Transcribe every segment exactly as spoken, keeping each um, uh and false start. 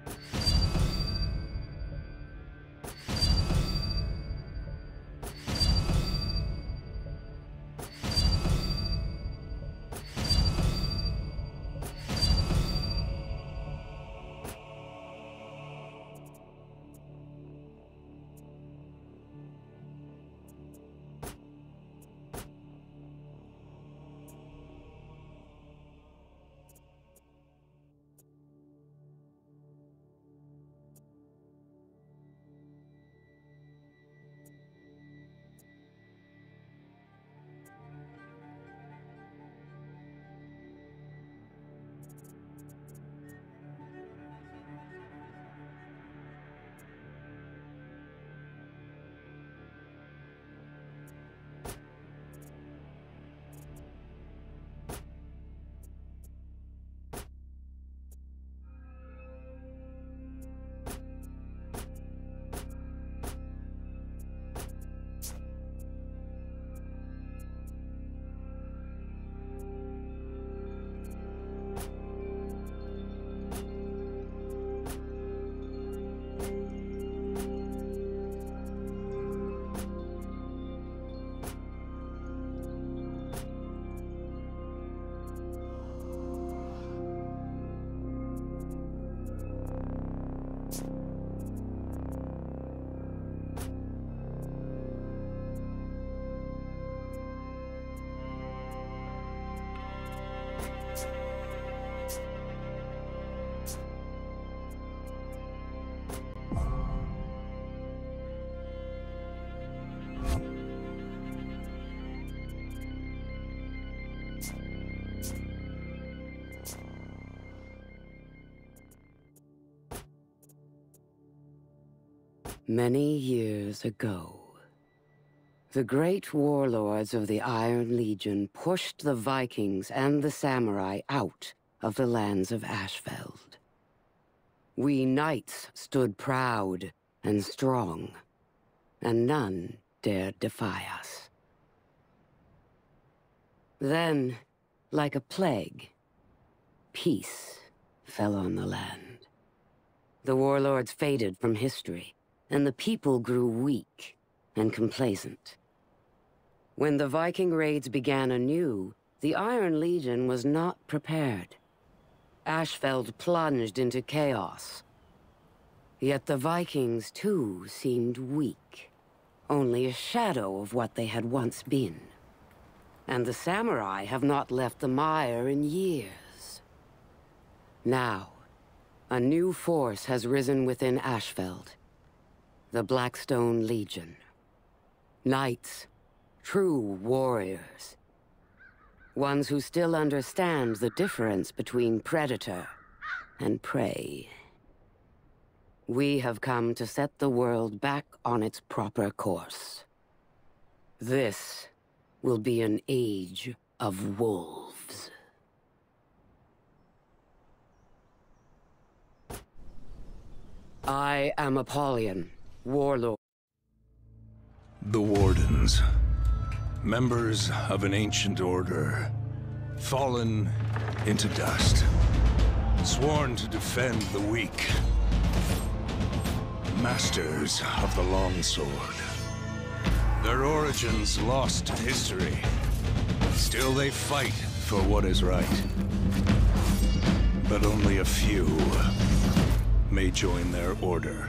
Many years ago, the great warlords of the Iron Legion pushed the Vikings and the samurai out of the lands of Ashfeld. We knights stood proud and strong, and none dared defy us. Then, like a plague, peace fell on the land. The warlords faded from history, and the people grew weak and complacent. When the Viking raids began anew, the Iron Legion was not prepared. Ashfeld plunged into chaos. Yet the Vikings, too, seemed weak, only a shadow of what they had once been. And the samurai have not left the mire in years. Now, a new force has risen within Ashfeld. The Blackstone Legion. Knights, true warriors. Ones who still understand the difference between predator and prey. We have come to set the world back on its proper course. This will be an age of wolves. I am Apollyon, warlord. The Wardens. Members of an ancient order. Fallen into dust. Sworn to defend the weak. Masters of the longsword. Their origins lost to history. Still they fight for what is right. But only a few may join their order.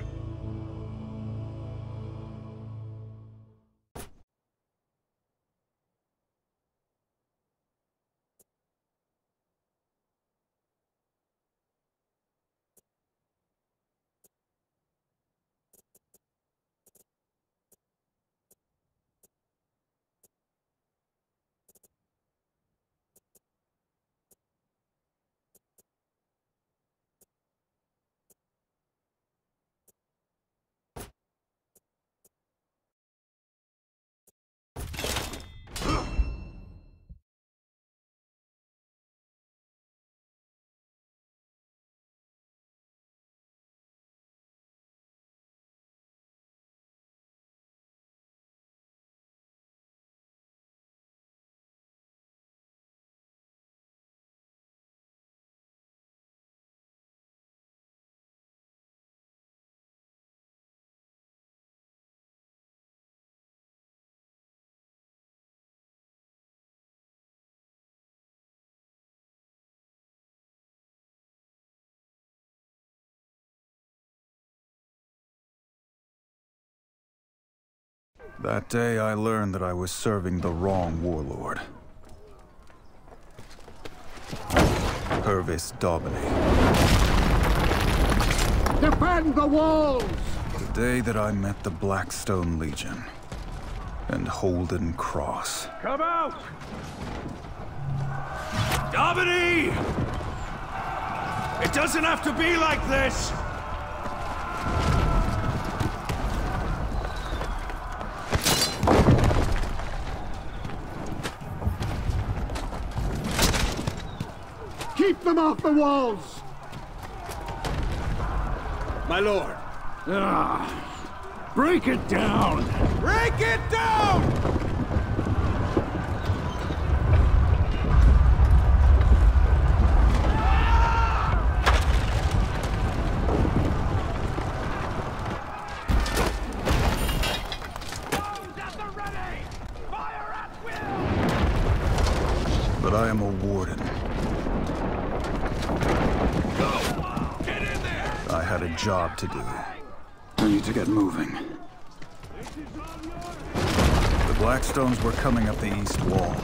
That day, I learned that I was serving the wrong warlord. Purvis Daubeny. Defend the walls! The day that I met the Blackstone Legion and Holden Cross. Come out! Daubeny! It doesn't have to be like this! Keep them off the walls! My lord. Ah, break it down! Break it down! But I am a warden. I had a job to do. I need to get moving. The Blackstones were coming up the east wall.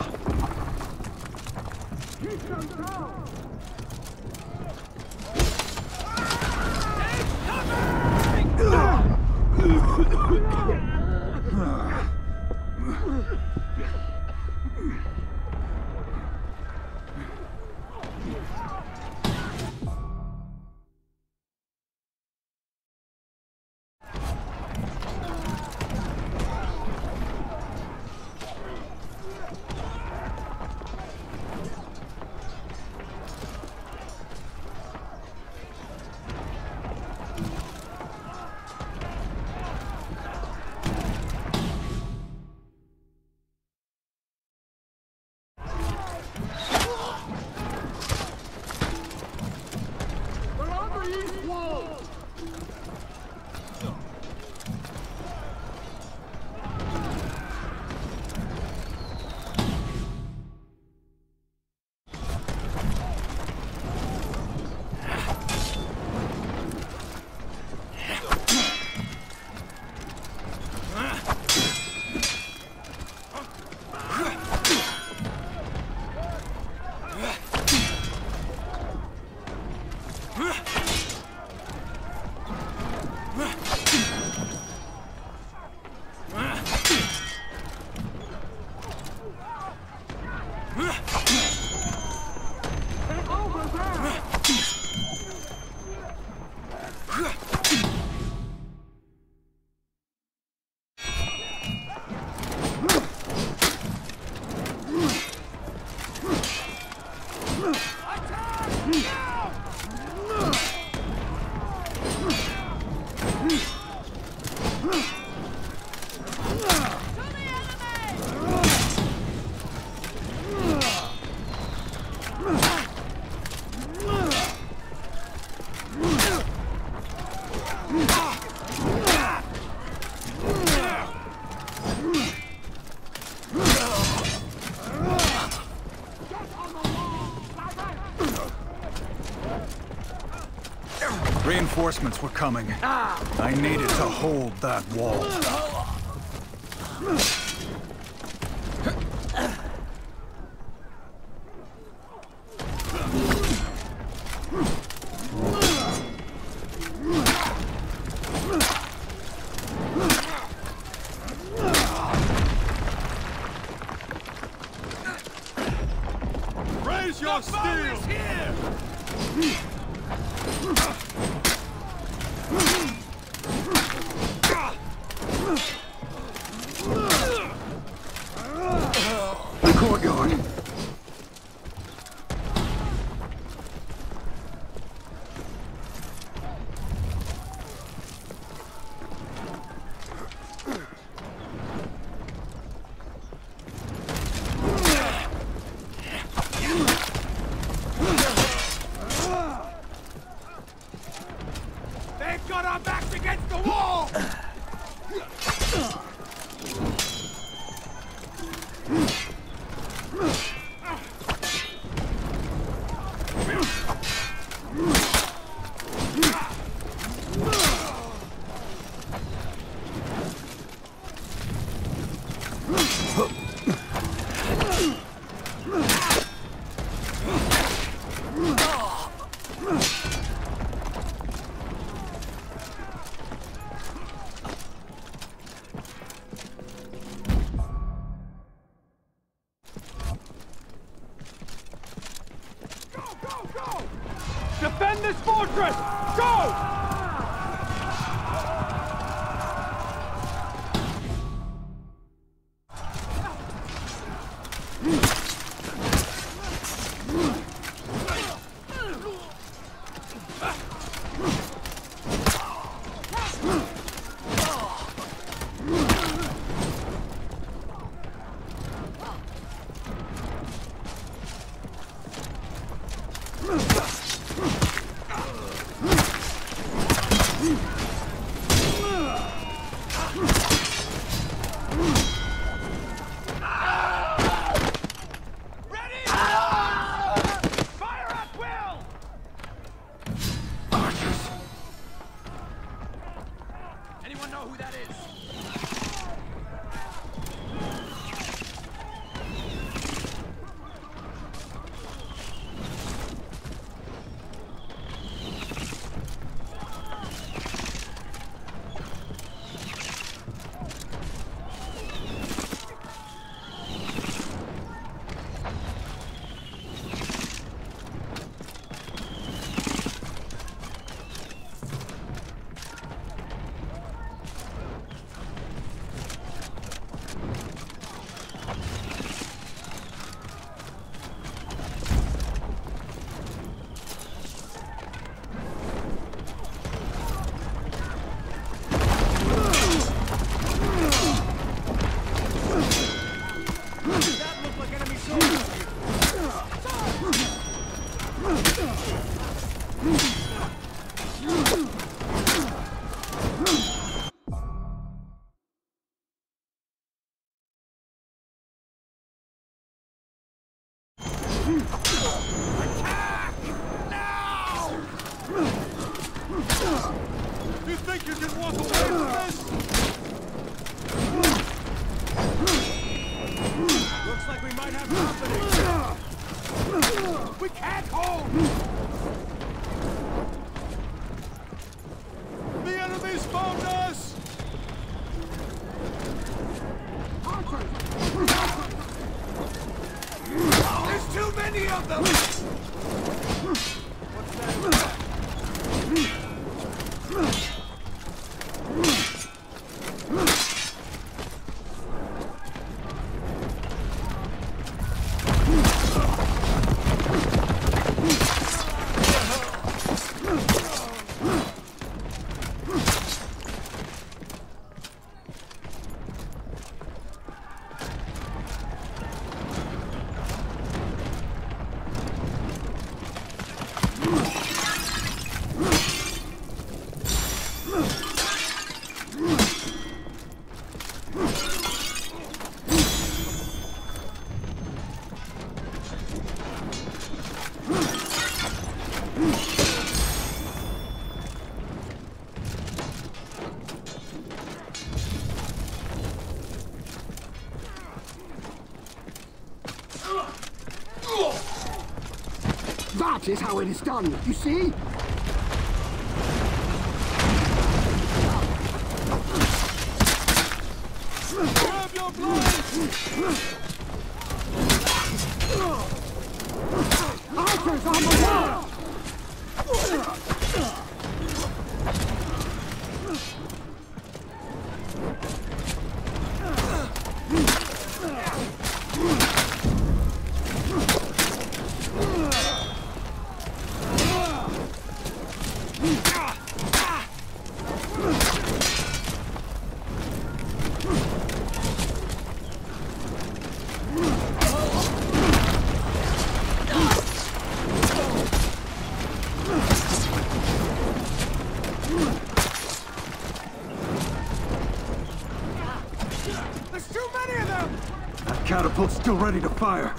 Reinforcements were coming. I needed to hold that wall. Raise your steel! Here! The courtyard! They've got our backs against the wall! Huntress! Go! You think you can walk away from this? Looks like we might have company. We can't hold! The enemy's found us! There's too many of them! What's that? That is how it is done, you see? Grab your blades! Archers on the wall! There's too many of them! That catapult's still ready to fire.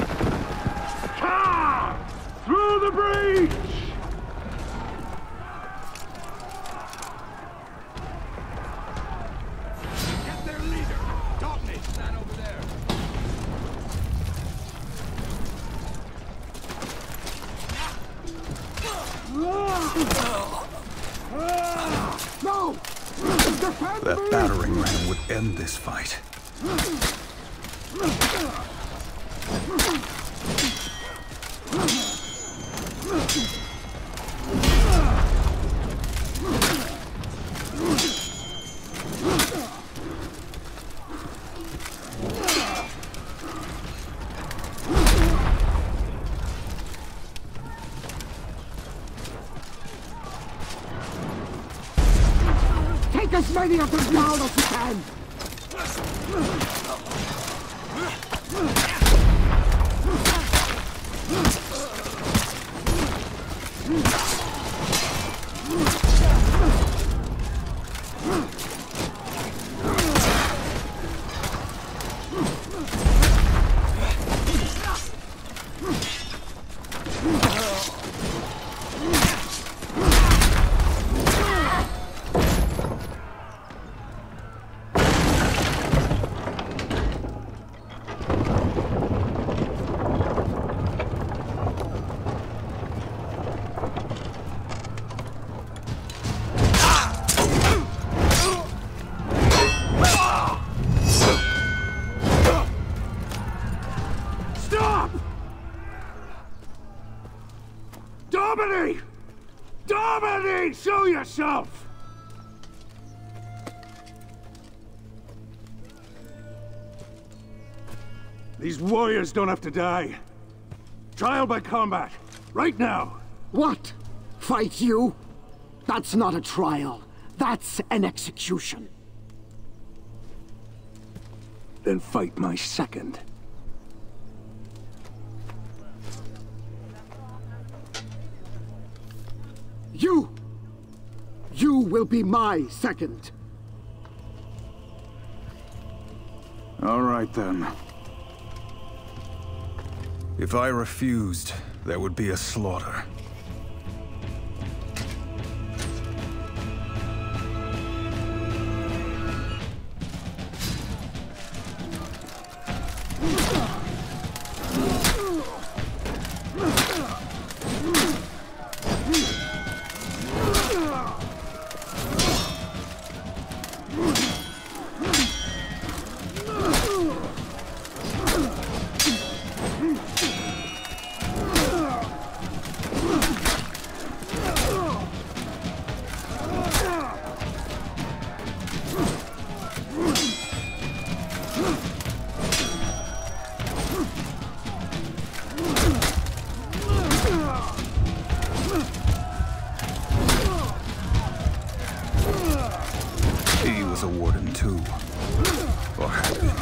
Through the breach! would end this fight. Take as many of them down as you can! Domini! Domini! Show yourself! These warriors don't have to die. Trial by combat. Right now. What? Fight you? That's not a trial. That's an execution. Then fight my second. You! You will be my second. All right, then. If I refused, there would be a slaughter. He was a warden too, or had been.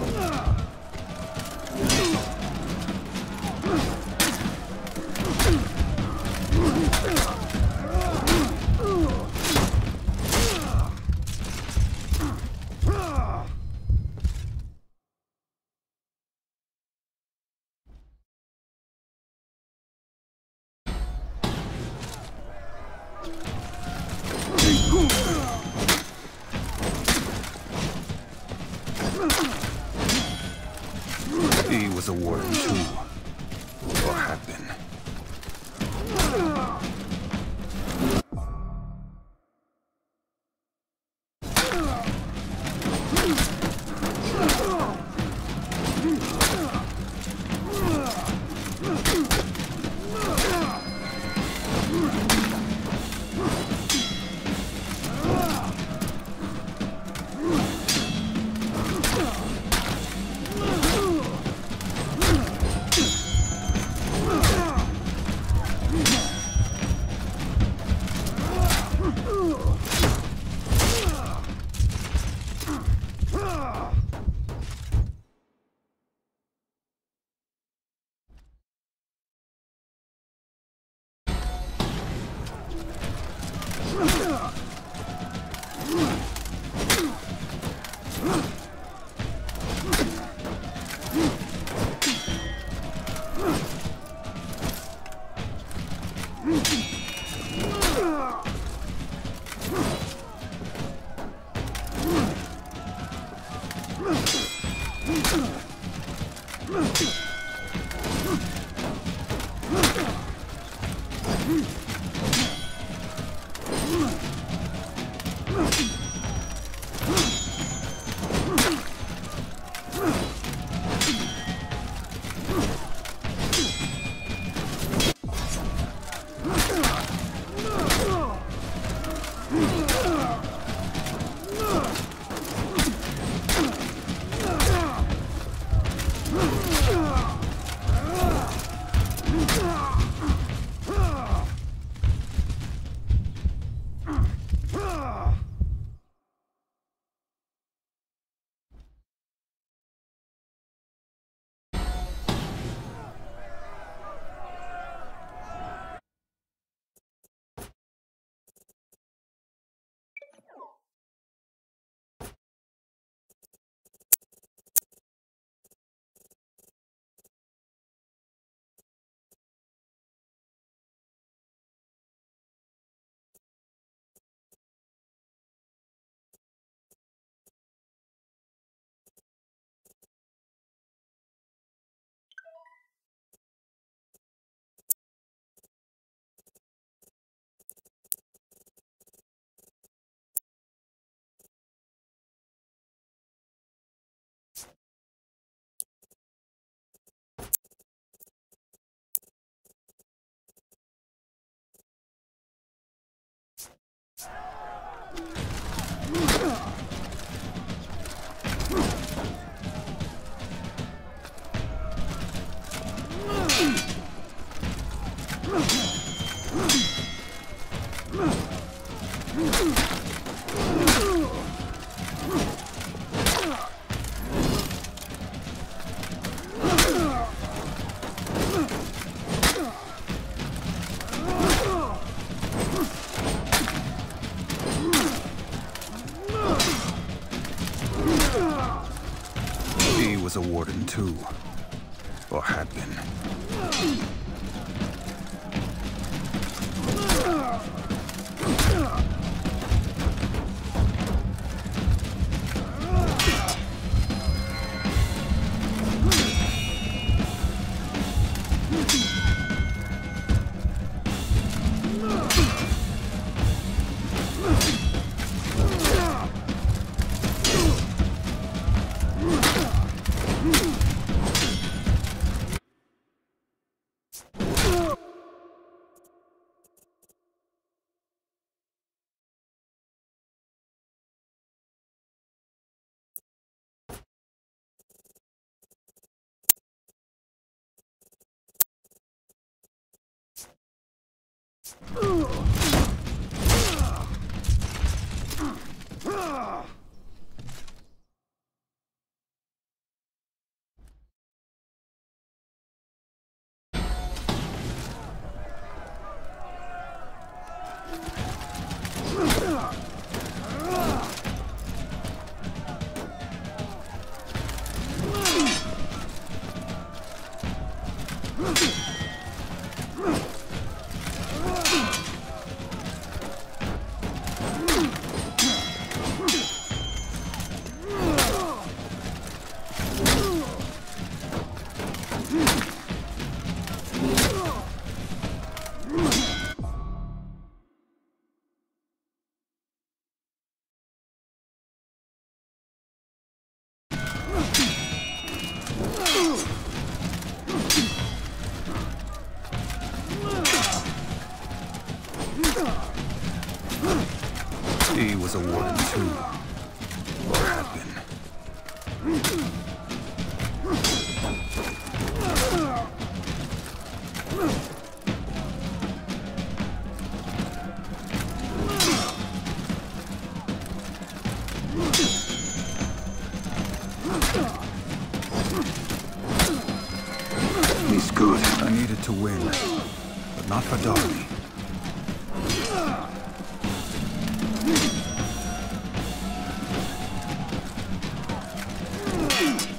He was a warden too, or had been. He was a warden too, or had been. He was a warden too, or had been. He's good. I needed to win, but not for Darby. Hmm.